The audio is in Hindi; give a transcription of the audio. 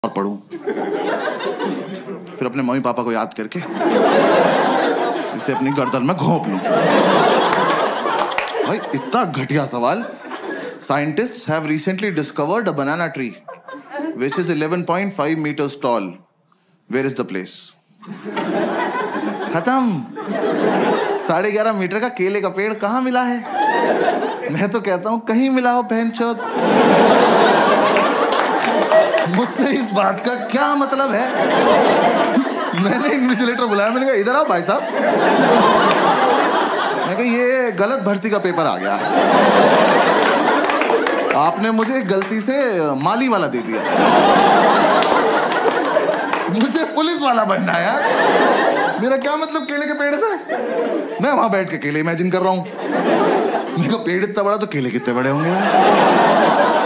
और पढ़ूं, फिर अपने मम्मी पापा को याद करके इसे अपनी गर्दन में घोंप लूं। भाई इतना घटिया सवाल। Scientists have recently discovered a banana tree which is 11.5 meters tall. Where is the place? खत्म। 11.5 मीटर का केले का पेड़ कहाँ मिला है? मैं तो कहता हूं कहीं मिला हो बहनचोद। मुझसे इस बात का क्या मतलब है? मैंने इन्विजिलेटर बुलाया, मैंने कहा इधर आओ भाई साहब। मैं कहा ये गलत भर्ती का पेपर आ गया, आपने मुझे गलती से माली वाला दे दिया, मुझे पुलिस वाला बनना है यार। मेरा क्या मतलब केले के पेड़ से? मैं वहां बैठ के केले इमेजिन कर रहा हूं। मेरे को पेड़ इतना बड़ा तो केले कितने बड़े होंगे यार।